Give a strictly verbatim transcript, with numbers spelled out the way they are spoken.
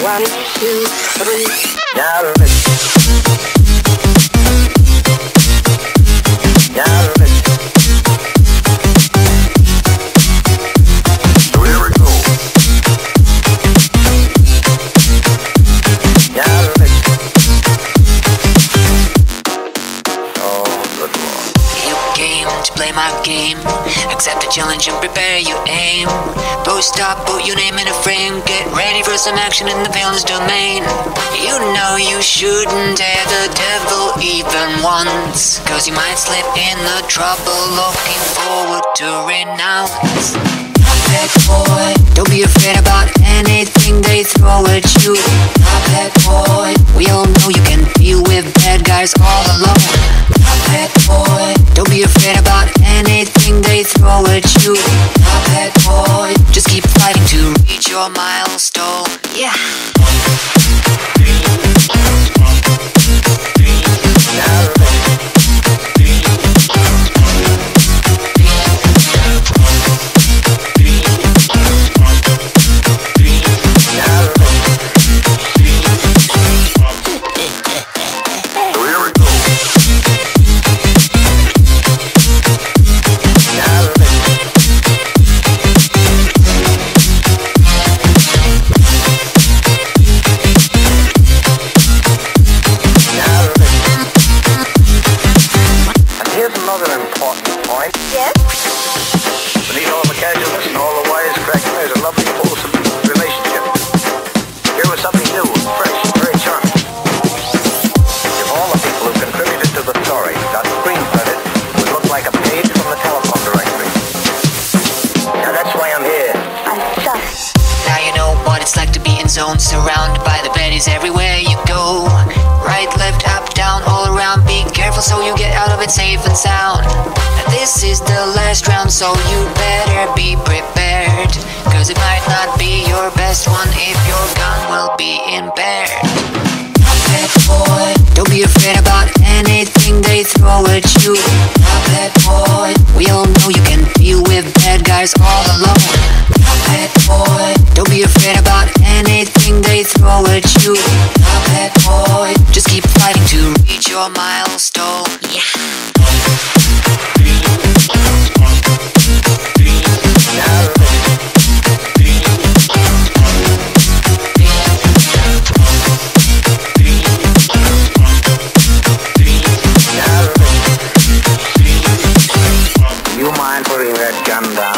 One, two, three. Now listen. Now listen. So here we go. Now listen. Oh, good Lord. You came to play my game. Accept the challenge and prepare your aim. Post up, put your name in a frame. Get ready for some action in the villain's domain. You know you shouldn't dare the devil even once, cause you might slip in the trouble. Looking forward to renounce. Bad boy, don't be afraid about anything they throw at you. Bad boy, we all know you can deal with bad guys all alone. Bad boy, don't be afraid about anything they throw at you. Bad boy, just keep fighting to reach your milestone. Yeah. Zone surrounded by the baddies everywhere you go. Right, left, up, down, all around. Be careful so you get out of it safe and sound. And this is the last round, so you better be prepared, cause it might not be your best one if your gun will be impaired. Bad boy, don't be afraid about anything they throw at you. Bad boy, we all know you can deal with bad guys all alone. Bad boy, don't be afraid about anything they throw at you. Bad boy, just keep fighting to reach your milestone. Yeah. You mind putting that gun down?